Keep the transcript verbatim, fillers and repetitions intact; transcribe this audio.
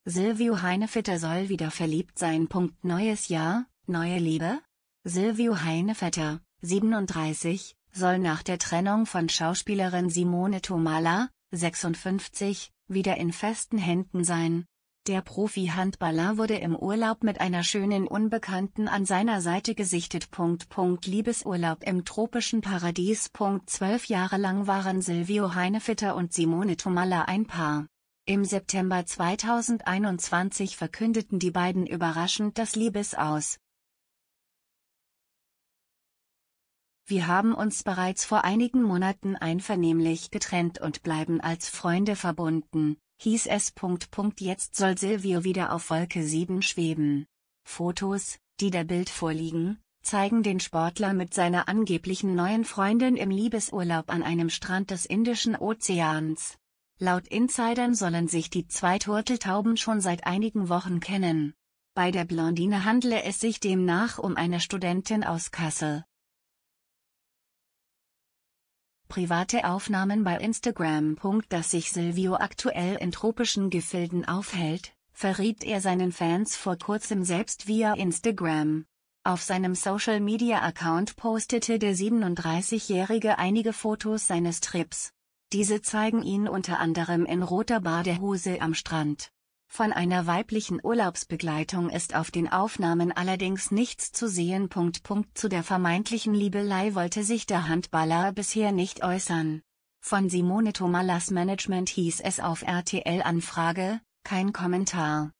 Silvio Heinevetter soll wieder verliebt sein. Neues Jahr, neue Liebe? Silvio Heinevetter, siebenunddreißig, soll nach der Trennung von Schauspielerin Simone Thomalla, sechsundfünfzig, wieder in festen Händen sein. Der Profi-Handballer wurde im Urlaub mit einer schönen Unbekannten an seiner Seite gesichtet. Liebesurlaub im tropischen Paradies. Zwölf Jahre lang waren Silvio Heinevetter und Simone Thomalla ein Paar. Im September zweitausendeinundzwanzig verkündeten die beiden überraschend das Liebesaus. Wir haben uns bereits vor einigen Monaten einvernehmlich getrennt und bleiben als Freunde verbunden, hieß es. Jetzt soll Silvio wieder auf Wolke sieben schweben. Fotos, die der Bild vorliegen, zeigen den Sportler mit seiner angeblichen neuen Freundin im Liebesurlaub an einem Strand des Indischen Ozeans. Laut Insidern sollen sich die zwei Turteltauben schon seit einigen Wochen kennen. Bei der Blondine handle es sich demnach um eine Studentin aus Kassel. Private Aufnahmen bei Instagram. Dass sich Silvio aktuell in tropischen Gefilden aufhält, verriet er seinen Fans vor kurzem selbst via Instagram. Auf seinem Social-Media-Account postete der siebenunddreißigjährige einige Fotos seines Trips. Diese zeigen ihn unter anderem in roter Badehose am Strand. Von einer weiblichen Urlaubsbegleitung ist auf den Aufnahmen allerdings nichts zu sehen. Zu der vermeintlichen Liebelei wollte sich der Handballer bisher nicht äußern. Von Simone Thomallas Management hieß es auf R T L Anfrage, kein Kommentar.